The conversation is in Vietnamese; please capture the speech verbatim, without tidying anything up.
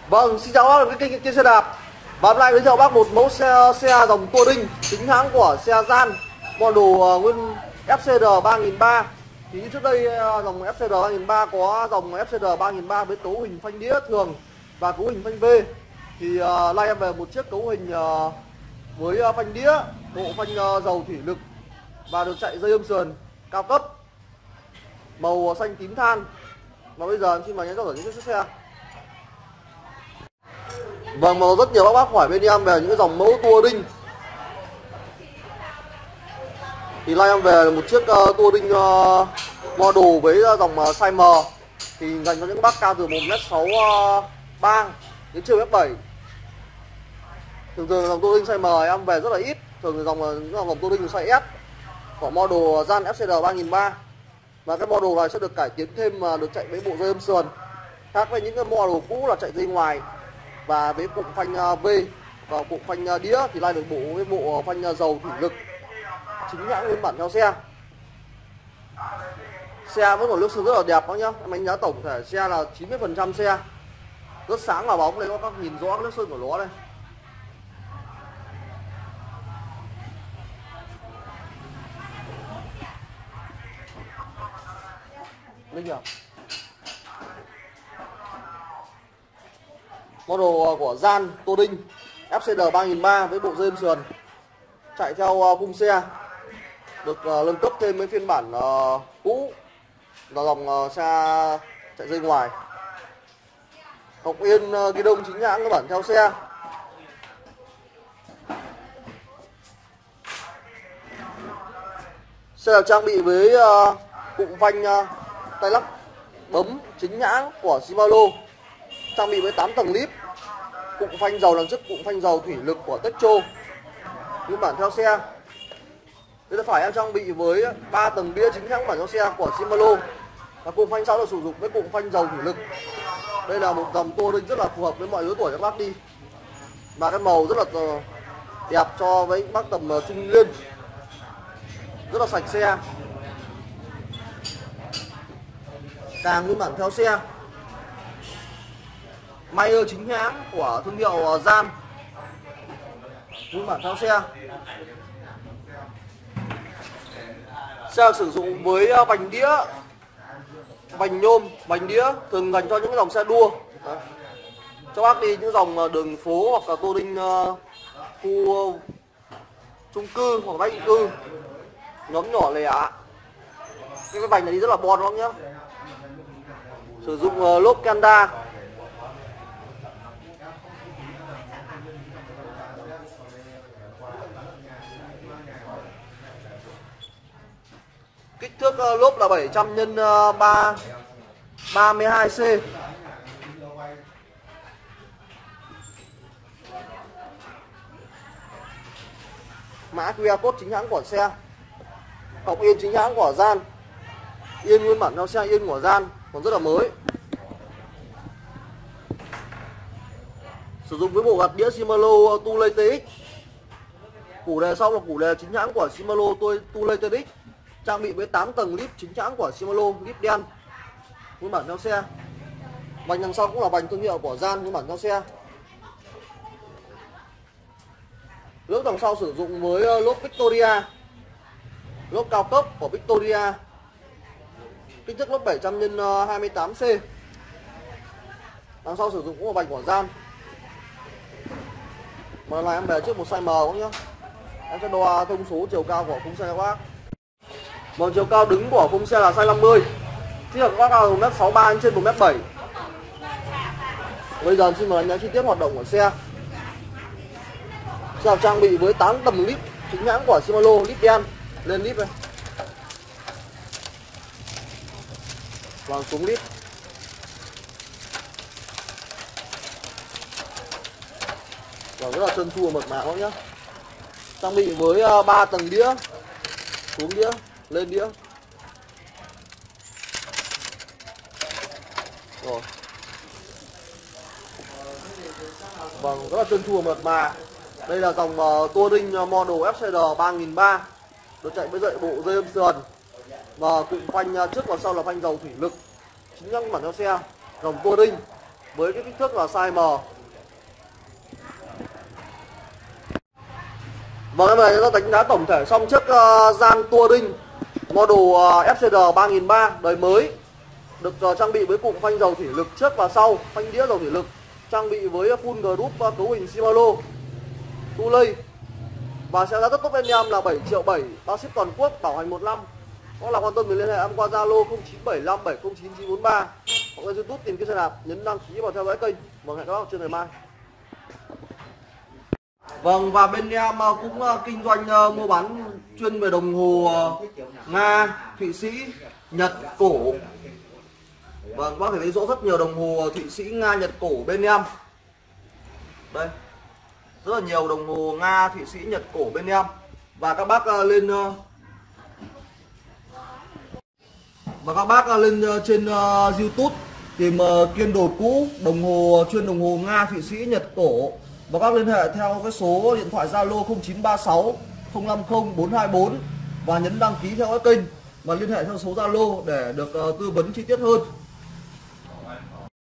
Vâng, xin chào bác đến kênh trên xe đạp. Và hôm nay giới thiệu bác một mẫu xe xe dòng tua đinh chính hãng của xe Gian, model uh, nguyên ép xê rờ ba nghìn ba trăm. Thì như trước đây uh, dòng ép xê rờ ba nghìn ba trăm có dòng ép xê rờ ba nghìn ba trăm với cấu hình phanh đĩa thường và cấu hình phanh V. Thì uh, nay em về một chiếc cấu hình uh, với uh, phanh đĩa, bộ phanh uh, dầu thủy lực và được chạy dây ôm sườn cao cấp, màu xanh tím than. Và bây giờ em xin mời anh cho những chiếc xe. Vâng, mà rất nhiều các bác hỏi bên em về những cái dòng mẫu tua đinh. Thì nay em về một chiếc uh, tua đinh uh, model với uh, dòng uh, size M. Thì dành cho những bác cao từ một mét sáu ba đến trên mét bảy. Thường thường dòng tua đinh size M em về rất là ít. Thường dòng những dòng, dòng tua đinh size S của model Gian ép xê rờ ba nghìn ba trăm. Và cái model này sẽ được cải tiến thêm mà được chạy với bộ dây ôm sườn. Khác với những cái model cũ là chạy dây ngoài và với cụm phanh V và cụm phanh đĩa, thì nay được bộ với bộ phanh dầu thủy lực chính hãng nguyên bản theo xe. Xe vẫn còn nước sơn rất là đẹp đó nhá. Em đánh giá tổng thể xe là chín mươi phần trăm xe rất sáng và bóng. Đây có các nhìn rõ nước sơn của nó đây. Linh à. Model của Gian tua đinh ép xê rờ ba nghìn ba trăm với bộ dây ôm sườn, chạy theo khung xe, được uh, nâng cấp thêm với phiên bản uh, cũ là dòng uh, xe chạy dây ngoài. Hộc yên uh, ghi đông chính hãng các bản theo xe. Xe được trang bị với uh, cụm phanh uh, tay lắc bấm chính hãng của Shimano, trang bị với tám tầng líp, cụm phanh dầu đằng trước cụm phanh dầu thủy lực của Techo nguyên bản theo xe. Đây là phải em trang bị với ba tầng đĩa chính hãng bản theo xe của Shimano, và cụm phanh sau được sử dụng với cụm phanh dầu thủy lực. Đây là một dòng tua đinh rất là phù hợp với mọi lứa tuổi các bác đi, và cái màu rất là đẹp cho với bác tầm trung niên, rất là sạch xe. Càng nguyên bản theo xe, Mayer chính hãng của thương hiệu Gian nguyên bản theo xe. Xe sử dụng với vành đĩa, vành nhôm, vành đĩa thường dành cho những dòng xe đua. Đấy, cho bác đi những dòng đường phố hoặc là tua đinh uh, khu chung cư hoặc bách cư, nhóm nhỏ lẻ. Cái vành này đi rất là bon lắm nhá. Sử dụng uh, lốp Kanda. Kích thước uh, lốp là bảy trăm nhân ba ba mươi hai C. Mã quy rờ code chính hãng của xe. Cọc yên chính hãng của Gian. Yên nguyên bản theo xe, yên của Gian còn rất là mới. Sử dụng với bộ gạt đĩa Shimano Tulay tê ích. Củ đề sau là củ đề chính hãng của Shimano Tulay tê ích, trang bị với tám tầng líp chính hãng của Shimano, líp đen nguyên bản theo xe. Vành đằng sau cũng là vành thương hiệu của Gian nguyên bản theo xe. Lốp đằng sau sử dụng với lốp Victoria, lốp cao cấp của Victoria, kích thước lốp bảy trăm nhân hai mươi tám C. Đằng sau sử dụng cũng là vành của Gian. Mà này em về trước một size M cũng nhá. Em sẽ đo thông số chiều cao của khung xe các bác. Vâng, chiều cao đứng của khung xe là size năm mươi. Thích hợp các bác cao một mét sáu ba đến trên một mét bảy. Bây giờ xin mời anh em chi tiết hoạt động của xe. Xe được trang bị với tám tầng líp chính hãng của Shimano, líp đen. Lên líp đây. Vâng, xuống líp. Vâng, rất là trơn tru và mượt mà các nhá. Trang bị với ba uh, tầng đĩa, xuống đĩa, lên đĩa. Rồi. Vâng, rất là trơn tru và mượt mà. Đây là dòng uh, tua đinh model ép xê rờ ba nghìn ba trăm, được chạy với dậy bộ dây ôm sườn và cụm phanh uh, trước và sau là phanh dầu thủy lực chính hãng bản theo xe, dòng tua đinh. với cái kích thước là size M. Vâng, em này chúng ta đánh giá tổng thể xong chiếc uh, Gian Touring model uh, F C R ba nghìn ba trăm đời mới, được uh, trang bị với cụm phanh dầu thủy lực trước và sau, phanh đĩa dầu thủy lực, trang bị với full group uh, cấu hình Shimano tu lây, và sẽ giá rất tốt bên em là bảy triệu bảy, bao ship toàn quốc, bảo hành một năm. Có là quan tâm thì liên hệ em qua Zalo không chín bảy năm bảy không chín chín bốn ba hoặc là YouTube tìm kiếm xe đạp, nhấn đăng ký và theo dõi kênh. Vâng, hẹn các bác trên ngày mai. Vâng, và bên em cũng kinh doanh mua bán chuyên về đồng hồ Nga, Thụy Sĩ, Nhật, cổ. Vâng, bác thể thấy rõ rất nhiều đồng hồ Thụy Sĩ, Nga, Nhật, cổ bên em. Đây, rất là nhiều đồng hồ Nga, Thụy Sĩ, Nhật, cổ bên em. Và các bác lên và các bác lên trên uh, YouTube tìm uh, Kiên Đồ Cũ, đồng hồ chuyên đồng hồ Nga, Thụy Sĩ, Nhật, cổ, và các liên hệ theo cái số điện thoại Zalo không chín ba sáu không năm không bốn hai bốn và nhấn đăng ký theo cái kênh và liên hệ theo số Zalo để được uh, tư vấn chi tiết hơn.